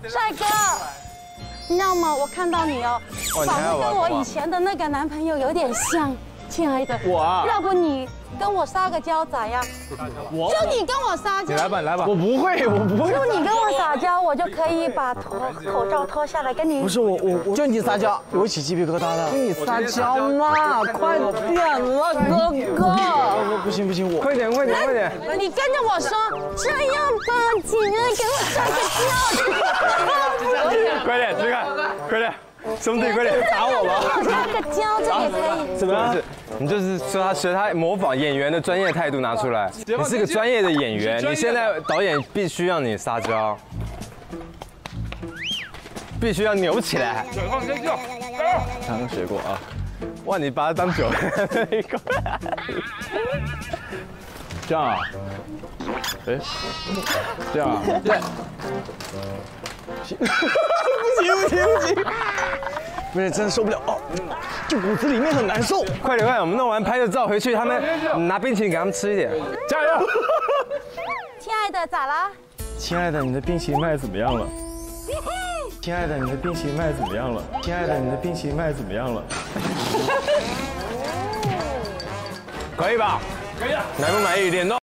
帅哥，你知道吗？我看到你哦，仿佛跟我以前的那个男朋友有点像。亲爱的， 我啊， 要不你跟我撒个娇咋样？就你跟我撒娇。 你来吧，来吧。我不会，我不会。 就你跟我撒娇，我就可以把口罩脱下来跟你。 不是我，就你撒娇，我起鸡皮疙瘩了。跟你撒娇嘛，快点了，哥哥。不行，我快点。 你跟着我说，这样吧，姐，给我撒个娇。 快点，志凯，快点。兄弟，快点打我吧！ 撒个娇，这也可以。 怎么样？你就是说学他模仿演员的专业态度拿出来。你是个专业的演员，你现在导演必须让你撒娇，必须要扭起来。刚刚学过啊！哇，你把它当酒这样啊？哎，这样啊？对。不行！不是真的受不了哦，就骨子里面很难受。快点，我们弄完拍个照回去，他们拿冰淇淋给他们吃一点，加油！ 亲爱的，咋啦？ 亲爱的，你的冰淇淋卖怎么样了？亲爱的，你的冰淇淋卖怎么样了？亲爱的，你的冰淇淋卖怎么样了？可以吧？可以了。满不满意？脸都。